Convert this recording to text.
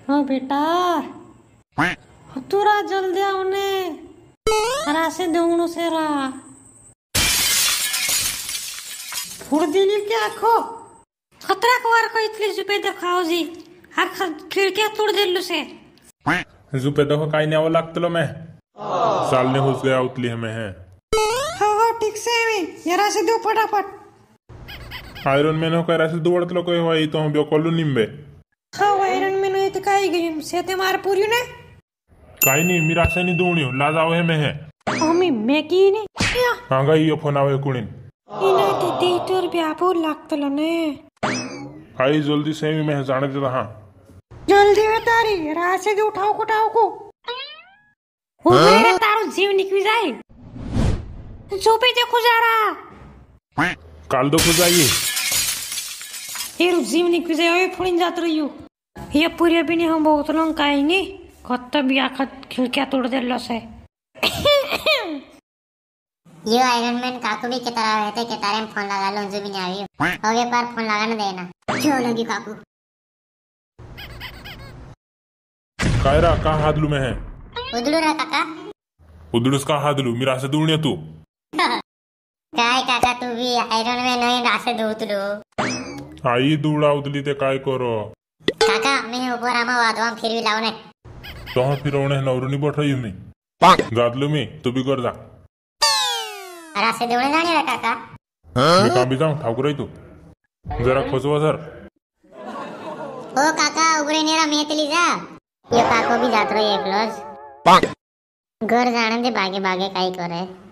हाँ बेटा तुरा जल्दी आवने रासे देऊन से रा फुर्दिली क्या खो खतरा कवार को इतली जुपे देखाओ जी हर खिड़कियां तोड़ दिल्लू से जुपे देखो काई न्यावं लागतलो मैं सालने घुस गया उतली हमें है। हाँ ठीक से मैं रासे दो फटाफट आयरन मैन हो कह रासे दुवड़तलो कोई हुआ तो हम बेकोलू निम्बे हाँ आयरन मैन है तो काई गई सेते मार पूरी ने काई नहीं मेरा से नहीं दूनियो लाजाओ है मैं है अमी मैं की नहीं हाँ गई ये फोन आवे कुड़ीन इना ते डेटर भी आपो लागतलो ने आई जल्दी से मैं जाने देता हाँ जल्दी है तारी रासे दे उठाओ को वो मेरे तारो जीव निकल जाए चोपे देखो जा रहा काल दो खुद आइए ये जीव निकल जाए ये फुड़िन जात रही हो ये पूरी भी नहीं हम बहुत लोग काएंगे कत्ता भी आखिर खिड़कियां तोड़ दे लो से ये आयरन मैन काकू भी कितना रहते के तारे में फोन लगा लो जो भी नहीं आई हो गए पर फोन लगाने देना क्यों लगी काकू कायरा कहाँ हादलू में है उदलू रा काका उदलूस का हादलू मेरा से दूनिया तू काय काका तू भी आयरन मैन नहीं रासे दो उतलू आई दूड़ा उदली ते काय करो काका मैं ऊपर आमा वादवाम फिर भी लाउने तो हाँ फिर उन्हें नवरुनी बैठा ही नहीं गादलू में तू भी कर जा रासे देवने जाने रा काका मैं कहाँ भी जाऊँ ठाकुर तू जरा खोजवा सर ओ काका उगरे नेरा मैं तली जा ये काको भी जात रही है क्लोज घर जाने दे बागे बागे काई करे